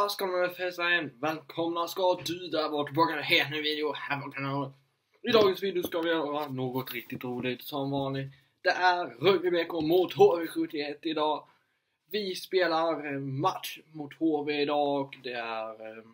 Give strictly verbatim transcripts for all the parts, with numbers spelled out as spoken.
Där ska man fästa en. Välkomna ska du där vara tillbaka med en ny video här på kanalen. I dagens video ska vi göra något riktigt roligt som vanligt. Det är Rögle mot H V sjuttioett idag. Vi spelar match mot H V idag och det är eh,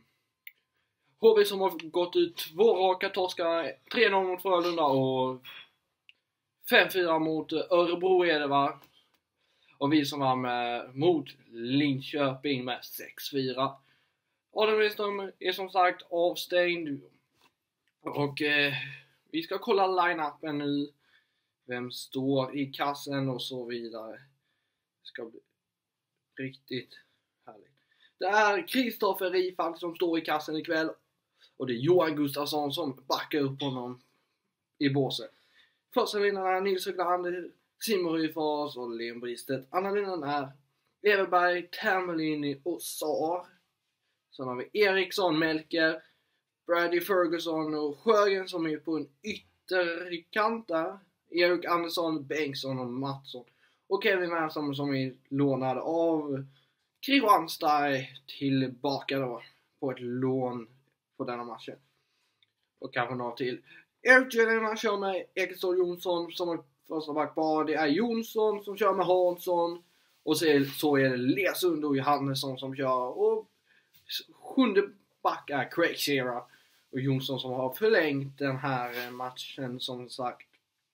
H V som har gått ut två raka torskar, tre noll mot Frölunda och fem fyra mot Örebro är det va? Och vi som var med mot Linköping med sex fyra. Adam Lindström är som sagt avstängd. Och eh, vi ska kolla line-upen nu. Vem står i kassen och så vidare. Det ska bli riktigt härligt. Det är Kristoffer Rifalk som står i kassen ikväll. Och det är Johan Gustafsson som backar upp honom i båset. Första linjen är Nils Höglander, Simon Ryfors och Leon Bristet. Andra linjen är Everberg, Tamerlini och Saar. Sen har vi Eriksson, Melker, Brady Ferguson och Sjögren som är på en ytterkant där. Erik Andersson, Bengtsson och Mattsson. Och Kevin Mansson som är lånad av Kristianstad tillbaka då på ett lån på denna matchen. Och kanske några till. Erik Jelena kör med Ekestål Jonsson som är första back bara. Det är Jonsson som kör med Hansson. Och så är, så är det Lesund och Johannesson som kör. Och sjunde back är Craig Shearer. Och Jonsson som har förlängt den här matchen som sagt.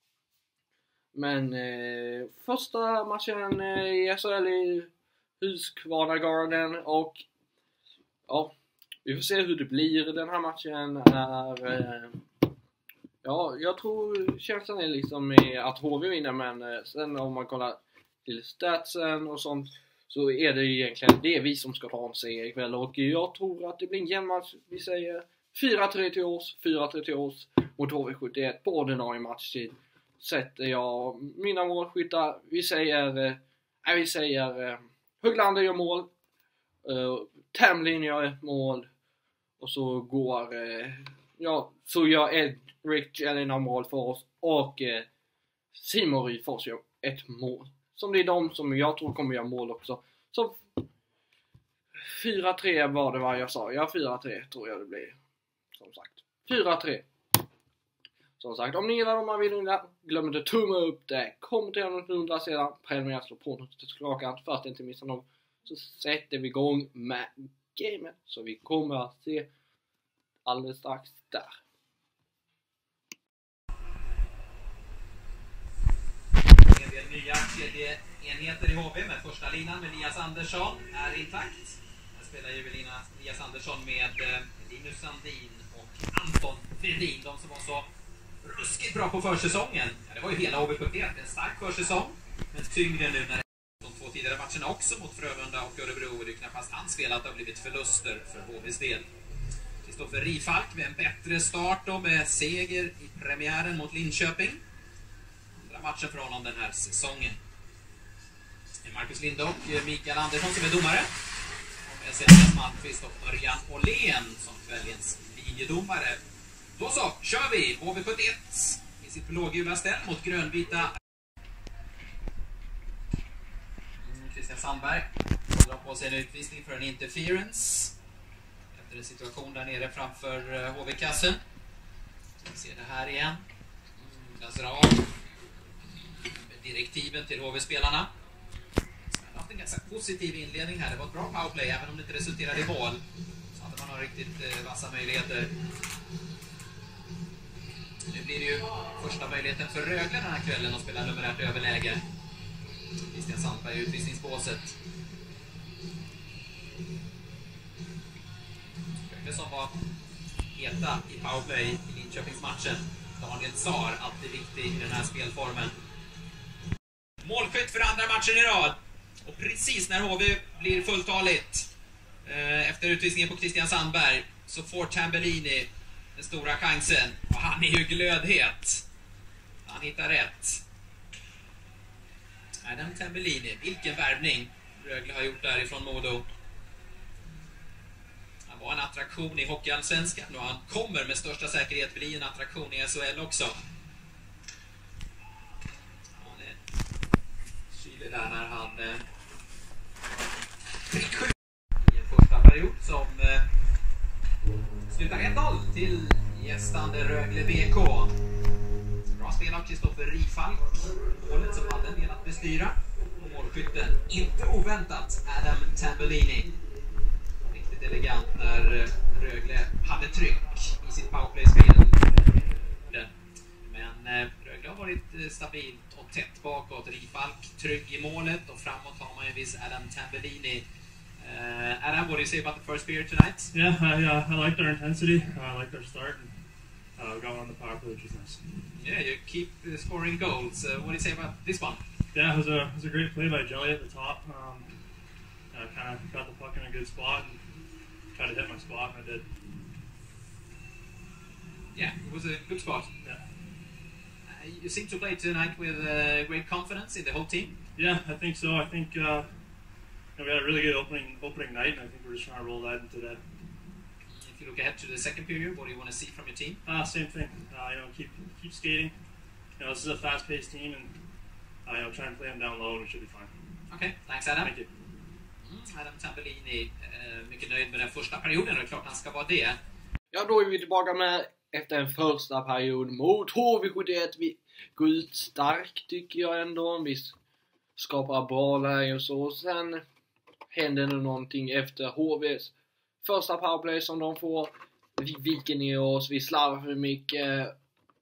Men eh, första matchen eh, i S H L i Husqvarna Garden. Och ja, vi får se hur det blir. Den här matchen är... Eh, ja, jag tror känslan är liksom att H V vinner. Men eh, sen om man kollar till statsen och sånt så är det egentligen det är vi som ska ta en seger ikväll. Och jag tror att det blir en jämn match. Vi säger fyra tre till oss, fyra tre till oss mot H V sjuttioett på ordinarie matchtid. Sätter jag mina målskyttar. Vi säger äh, vi säger äh, Höglander gör mål. Äh, Tamlin gör ett mål. Och så går äh, ja, så gör Erik Jelena mål för oss. Och äh, Simon Ryfors gör ett mål. Som det är de som jag tror kommer göra mål också. Så fyra tre var det vad jag sa. Ja, fyra tre tror jag det blir. Som sagt. fyra tre. Som sagt, om ni gillar de här videorna, glöm inte tumma upp det. Kommentera något undra sedan. Prenumerera, slå på notifikationsklockan för att inte missa något. Så sätter vi igång med gamet. Så vi kommer att se alldeles strax där. En del nya kedjeenheter i H V med första linan med Elias Andersson är intakt. Här spelar ju Elias Andersson med Linus Sandin och Anton Fredin. De som var så ruskigt bra på försäsongen. Ja, det var ju hela H V sjuttioett. En stark försäsong. Men tyngre nu när de två tidigare matcherna också mot Frölunda och Örebro. Det är knappast anspelat har blivit förluster för H V:s del. Kristoffer Rifalk med en bättre start då med seger i premiären mot Linköping. Matchen för honom den här säsongen. Marcus Linde och Mikael Andersson som är domare. Och med Seljas Malmqvist och Örjan Åhlén som kvällens linjedomare. Då så, kör vi! H V sjuttioett i sitt blågula ställ mot grönvita. Christian Sandberg drar på sig en utvisning för en interference. Efter en situation där nere framför H V-kassen. Vi ser det här igen. Läser av direktiven till H V-spelarna. Det har haft en ganska positiv inledning här. Det var ett bra powerplay även om det inte resulterade i mål. Så att man har riktigt eh, vassa möjligheter. Nu blir det ju första möjligheten för Rögle den här kvällen att spela numerärt överläge. Christian Sandberg i utvisningsbåset. Rögle som var heta i powerplay i Linköpingsmatchen. Daniel Saar, alltid viktig i den här spelformen. Målskytt för andra matchen i rad. Och precis när H V blir fulltaligt eh, efter utvisningen på Christian Sandberg så får Tambellini den stora chansen. Och han är ju glödhet. Han hittar rätt. Adam Tambellini, vilken värvning Rögle har gjort därifrån Modo. Han var en attraktion i Hockeyallsvenskan och han kommer med största säkerhet bli en attraktion i S H L också. Chile där när han eh, fick sju i en första period som eh, slutar ett noll till gästande Rögle B K. Bra spel av Kristoffer Rifalk. Målet som hade en del att bestyra. Och målskytten, inte oväntat, Adam Tambellini. Riktigt elegant när Rögle hade tryck i sitt powerplay-spel. Men eh, Rögle har varit stabilt och tätt bakåt. Rifalk trygg i målet och framåt har man ju viss Adam Tambellini. Uh, Adam, what do you say about the first period tonight? Yeah, I, uh, I liked our intensity. Uh, I liked our start. And, uh, we got on the power play, which was nice. Yeah, you keep uh, scoring goals. Uh, what do you say about this one? Yeah, it was a it was a great play by Jelly at the top. Um, I kind of got the puck in a good spot and tried to hit my spot, and I did. Yeah, it was a good spot. Yeah. Uh, you seem to play tonight with uh, great confidence in the whole team. Yeah, I think so. I think uh, you know, we had a really good opening opening night, and I think we're just trying to roll that into today. If you look ahead to the second period, what do you want to see from your team? Uh, same thing. Uh, you know, keep keep skating. You know, this is a fast-paced team, and uh, you know, try and play them down low, and we should be fine. Okay, thanks Adam. Thank you. Mm, Adam Tambellini, uh, mycket nöjd med den första perioden, och klart han ska vara det. Ja, då är vi tillbaka med efter en första period mot H V sjuttioett. Vi går ut starkt tycker jag ändå. Vi skapar bra läge och så. Sen händer det någonting efter H V:s första powerplay som de får. Vi viker ner oss, vi slarvar för mycket.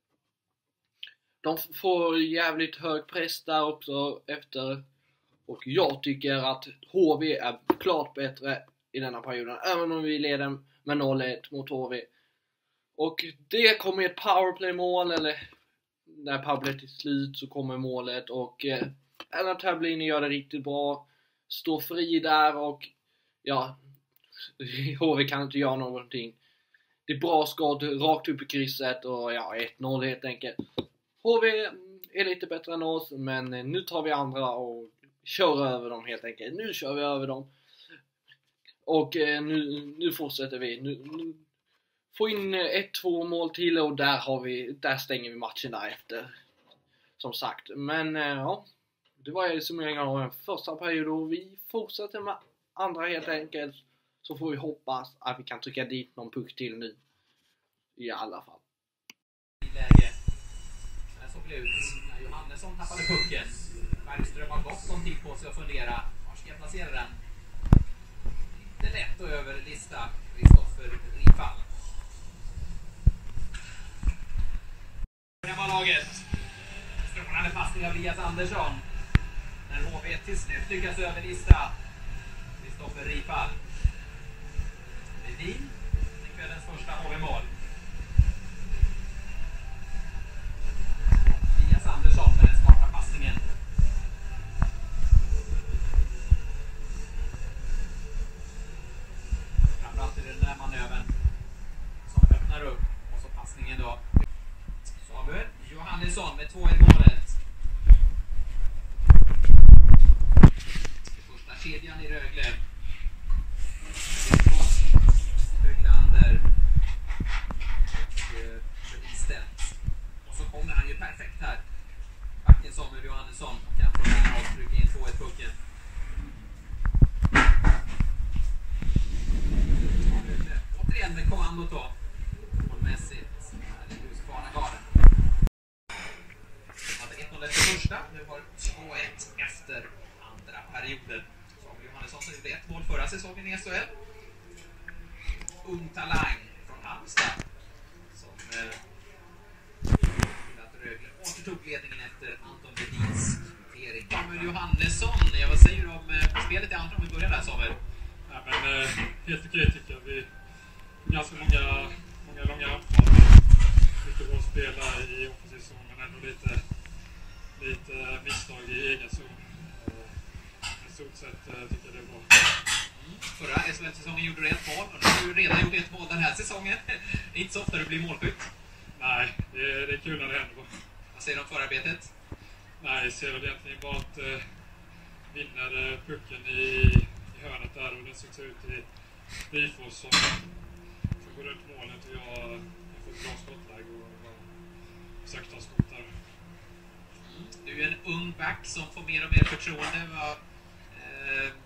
De får jävligt hög press där också efter. Och jag tycker att H V är klart bättre i denna perioden. Även om vi leder med noll ett mot H V. Och det kommer ett powerplay-mål, eller när powerplay till slut så kommer målet. Och eh, Adam Tambellini gör det riktigt bra. Står fri där och ja, H V kan inte göra någonting. Det är bra skott rakt upp i krysset och ja, ett noll helt enkelt. H V är lite bättre än oss, men nu tar vi andra och kör över dem helt enkelt. Nu kör vi över dem. Och eh, nu, nu fortsätter vi. Nu, nu får in ett två mål till och där, har vi, där stänger vi matchen därefter. Som sagt. Men eh, ja, det var ju summeringen av den första perioden och vi fortsätter med andra helt enkelt. Så får vi hoppas att vi kan trycka dit någon puck till nu. I alla fall. Läge. Den såg ut när Johannesson tappade pucken. Bergström har gott som tid på sig att fundera. Var ska jag placera den? Inte lätt att överlista Kristoffer Rifalk. Laget. Strålande passning av Elias Andersson. När H V till slut lyckas överlista Kristoffer Rifalk. Ledin, kvällens första H V-mål. Elias Andersson med den smarta passningen. Framförallt är det den där manövern som öppnar upp. Och så passningen då. Samuel Johannesson med två ett målet. Första kedjan i Rögle. Höglander och Belistedt. Och så kommer han ju perfekt här. Backen Samuel Johannesson och kan få den här avtrycka in två ett pucken. Återigen med kommandot då. Målmässigt. Här är Husqvarna-garden. ett noll efter första. Nu var två ett efter andra perioden. Samuel Johannesson som gjorde ett mål förra säsongen i S H L. Ung talang från Halmstad som eh, att Rögle återtog ledningen efter Anton Ledins kvittering. Samuel Johannesson, ja, vad säger du om eh, spelet i andra om vi börjar där, Samuel? Ja, men eh, helt okej tycker jag. Vi ganska många, många långa anfall. Mycket bra spela i offensiv zon, men ändå lite, lite misstag i egen zon. I stort sett eh, tycker jag det är bra. Förra S H L-säsongen gjorde du ett mål och nu har du redan gjort ett mål den här säsongen. Inte så ofta du blir målskytt. Nej, det är, det är kul när det händer. Vad säger du om förarbetet? Nej, jag ser väl egentligen bara att eh, vinner eh, pucken i, i hörnet där och den såg ut i Bifors som, som går runt målet och jag har fått bra skottläge och försökt ta skott där. Du är en ung back som får mer och mer förtroende. Vad, eh, vad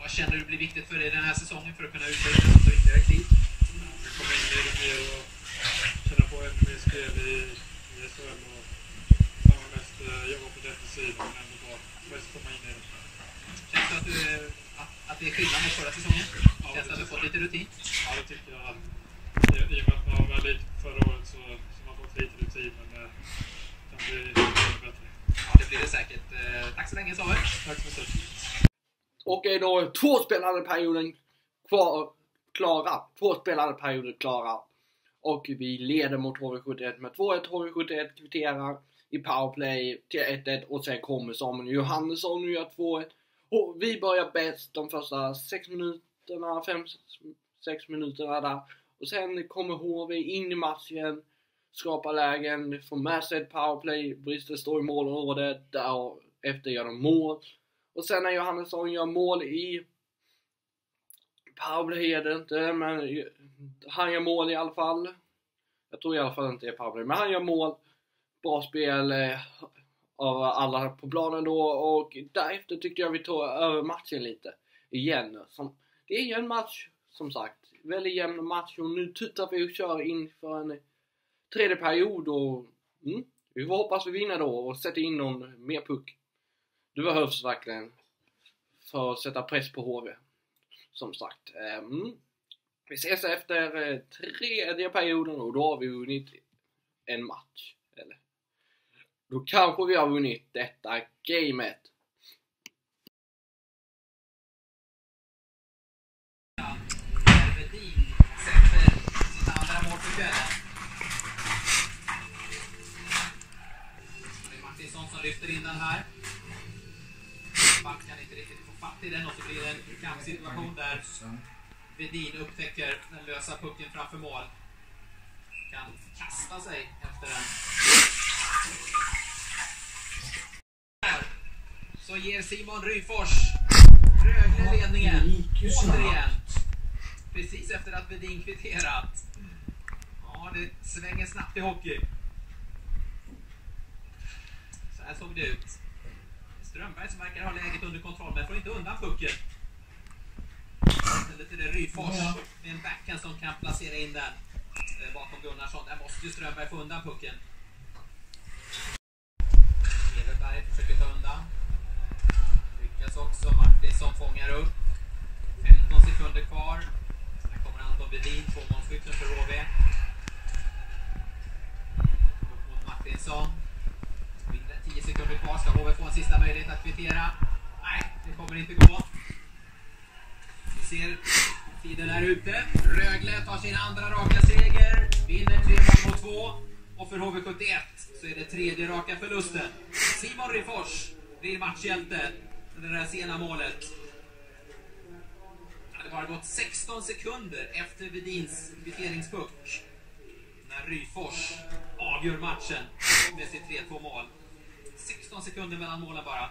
Vad känner du blir viktigt för dig den här säsongen för att kunna utveckla något ytterligare tid? Vi kommer in lite mer och känna på ännu mer spel i, i S H L och samma mest eh, jobba på defensiven men ändå bara mest komma in i det. Känns det att, du, att, att det är skillnad mot förra säsongen? Ja, Känns det att du fått lite rutin? Ja, det tycker jag. I, I och med att man var lite förra året så, så man fått lite rutin men det kan bli lite bättre. Ja, det blir det säkert. Eh, tack så länge, Samuel. Tack så mycket. Och är då två spelade perioden kvar, klara. Två spelade perioder klara. Och vi leder mot H V sjuttioett med två ett. H V sjuttioett kvitterar i powerplay till ett ett. Och sen kommer Samuel Johannesson och gör två ett. Och vi börjar bäst de första sex minuterna, fem sex minuterna där. Och sen kommer H V in i matchen. Skapar lägen, får med sig ett powerplay. Brister står i målområdet. Därefter gör de mål. Och sen när Johannesson gör mål i powerplay är det inte, men han gör mål i alla fall. Jag tror i alla fall inte det är powerplay, men han gör mål. Bra spel eh, av alla på planen då. Och därefter tyckte jag vi tog över matchen lite igen. Som, det är ju en match, som sagt. Väldigt jämn match. Och nu tuttar vi och kör in för en tredje period. Och mm, vi får hoppas vi vinner då och sätter in någon mer puck. Det behövs verkligen för att sätta press på H V. Som sagt. Mm. Vi ses efter eh, tredje perioden och då har vi vunnit en match. Eller? Då kanske vi har vunnit detta gamet. Vedin sätter sitt andra mål på kvällen. Det är Martinsson som lyfter in den här. Back kan inte riktigt få fatt i den och så blir det en kampsituation där Vedin upptäcker den lösa pucken framför mål. Kan kasta sig efter den. Här så ger Simon Ryfors Rögle ledningen återigen. Precis efter att Vedin kvitterat. Ja, det svänger snabbt i hockey. Så här såg det ut. Strömberg som verkar ha läget under kontroll men får inte undan pucken. Eller till det Ryfors med en backhand som kan placera in den bakom Gunnarsson. Där måste ju Strömberg få undan pucken. Everberg försöker ta undan. Lyckas också. Martinsson fångar upp. femton sekunder kvar. Här kommer Anton Vedin, tvåmålsskytten för H V. Upp mot Martinsson. tio sekunder kvar. Ska H V få en sista möjlighet att kvittera? Nej, det kommer inte gå. Vi ser tiden är ute. Rögle tar sin andra raka seger. Vinner tre mål mot två. Och för H V sjuttioett så är det tredje raka förlusten. Simon Ryfors blir matchhjälte med det där sena målet. Det hade bara gått sexton sekunder efter Vedins kvitteringspuck när Ryfors avgör matchen med sitt tre två mål. sexton sekunder mellan målen bara.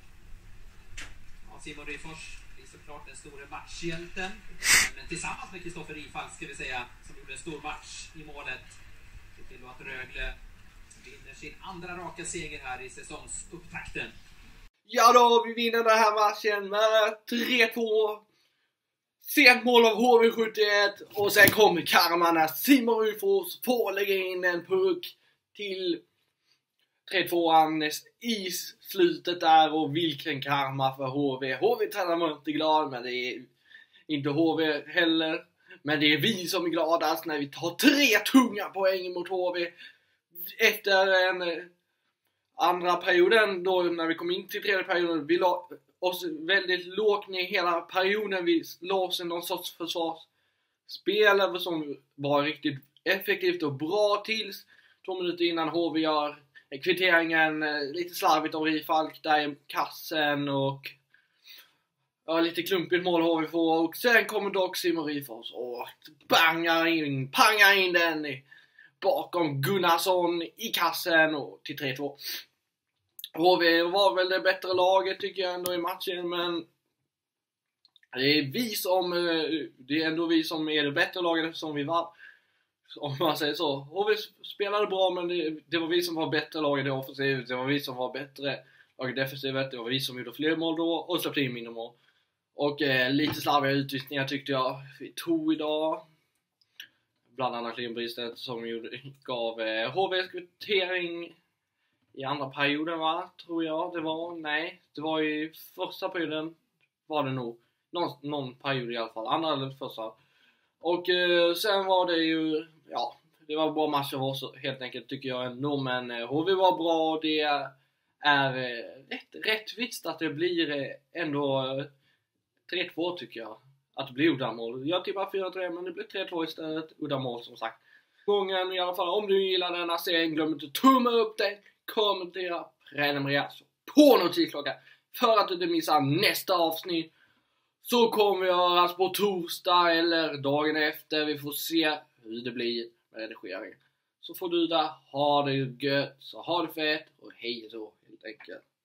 Ja, Simon Ryfors blir såklart den stora matchhjälten. Men tillsammans med Kristoffer Ifalk ska vi säga, som gjorde en stor match i målet. Se till att Rögle vinner sin andra raka seger här i säsongsupptakten. Ja då, vi vinner den här matchen med tre två. Sent mål av H V sjuttioett. Och sen kommer karma när Simon Ryfors får lägga in en puck till tre tvåan i slutet där. Och vilken karma för H V. H V tränar man inte glad, men det är inte H V heller. Men det är vi som är gladast när vi tar tre tunga poäng mot H V. Efter en andra perioden då, när vi kom in till tredje perioden, vi la oss väldigt lågt ner hela perioden. Vi låste någon sorts försvarsspel som var riktigt effektivt och bra tills två minuter innan H V gör kvitteringen lite slarvigt av Rifalk där i kassen och ja, lite klumpigt mål H V får. Och sen kommer dock Simon Ryfors och bangar in, pangar in den i, bakom Gunnarsson i kassen och till tre två. H V var väl det bättre laget tycker jag ändå i matchen, men det är vi som det är ändå vi som är det bättre laget som vi var, om man säger så. H V spelade bra, men det, det var vi som var bättre laget i offensivt, det var vi som var bättre laget defensivt, det var vi som gjorde fler mål då och släppte in mindre mål. Och eh, lite slarviga utvisningar tyckte jag vi tog idag. Bland annat Lindbristet som gjorde, gav eh, H V:s kvittering i andra perioden, va? Tror jag det var. Nej, det var i första perioden var det nog. Någon, någon period i alla fall. Andra eller första. Och eh, sen var det ju, ja, det var bra match av oss helt enkelt tycker jag ändå. Men eh, H V var bra och det är eh, rätt, rättvist att det blir eh, ändå eh, tre två tycker jag. Att det blir uddamål. Jag tippar fyra tre men det blir tre två istället. Uddamål som sagt. Gången i alla fall. Om du gillar denna serien, glöm inte att tumma upp den. Kommentera, prenumerera på notisklockan. För att du inte missar nästa avsnitt. Så kommer vi höras på torsdag eller dagen efter. Vi får se hur det blir med redigeringen. Så får du där ha det gött. Så ha det fett och hej då helt enkelt.